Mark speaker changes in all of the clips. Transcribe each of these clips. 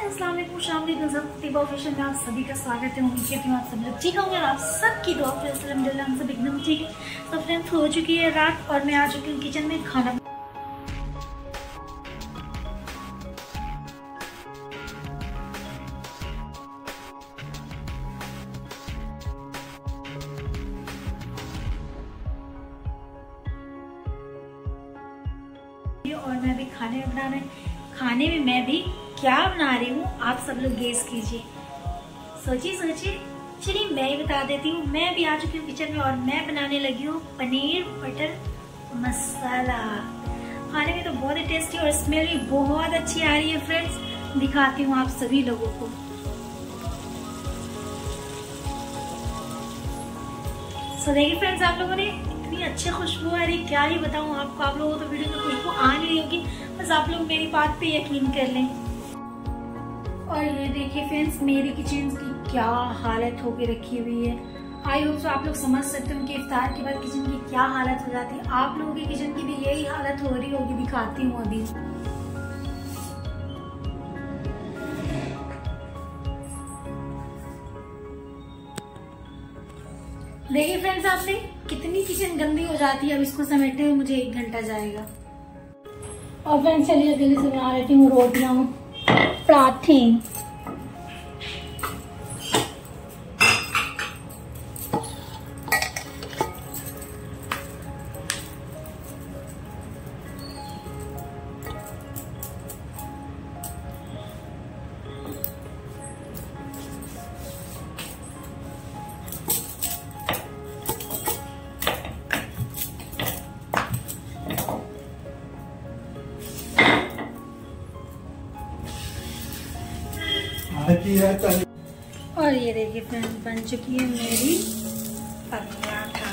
Speaker 1: अस्सलाम वालेकुम, शामिल तिबा ऑफिशियल में आप सभी का स्वागत है। उम्मीद करती हूँ आप सब लोग ठीक होंगे और आप सबकी दुआ से अल्हम्दुलिल्लाह हम सब एकदम ठीक है। तो फ्रेंड्स, हो चुकी है रात और मैं आ चुकी हूँ किचन में खाना। और मैं भी खाने में मैं भी क्या बना रही हूँ आप सब लोग गेस कीजिए। सोचिए। चलिए मैं ही बता देती हूँ। मैं भी आ चुकी हूँ किचन में और मैं बनाने लगी हूँ पनीर बटर मसाला। खाने में तो बहुत ही टेस्टी और स्मेल भी बहुत अच्छी आ रही है। फ्रेंड्स, दिखाती हूँ आप सभी लोगों को। सो देखिए फ्रेंड्स, आप लोगों ने इतनी अच्छी खुशबू आ रही, क्या ही बताऊँ आपको। आप लोगों को तो वीडियो में खुशबू आ नहीं रही होगी, बस आप लोग मेरी बात पे यकीन कर लें। और ये देखिए फ्रेंड्स, मेरी किचन की क्या हालत होके रखी हुई है। आई होप सो आप लोग समझ सकते हो कि इफ्तार के बाद किचन की क्या हालत हो जाती है। आप लोगों की किचन की भी यही हालत हो रही होगी, दिखाती हूँ अभी। देखिए फ्रेंड्स, आपने कितनी किचन गंदी हो जाती है। अब इसको समेटने में मुझे 1 घंटा जाएगा। और फ्रेंड्स, चलिए जल्दी से बना लेती हूँ रोटियां पराठे। और ये देखिए फ्रेंड्स, बन चुकी है मेरी पराठा।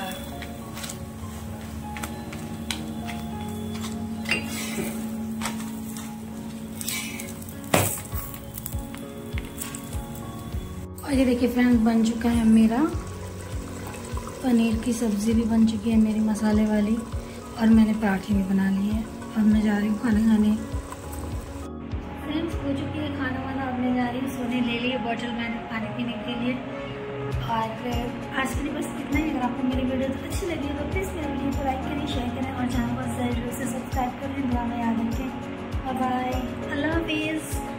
Speaker 1: और ये देखिए फ्रेंड्स, बन चुका है मेरा पनीर की सब्जी भी बन चुकी है मेरी मसाले वाली। और मैंने पराठे भी बना लिए हैं और मैं जा रही हूँ खाना खाने। फ्रेंड्स, हो चुकी है खाना वाना। अब मैं जा रही हूँ सोने। ले लिए बॉटल मैंने पानी पीने के लिए। और आज के लिए बस इतना ही। अगर आपको मेरी वीडियो तो अच्छी लगी तो प्लीज़ मेरी वीडियो को लाइक करें, शेयर करें और चैनल को जरूर से सब्सक्राइब करें। दुआ में याद रखें। बाय बाय, अल्लाह हाफिज़।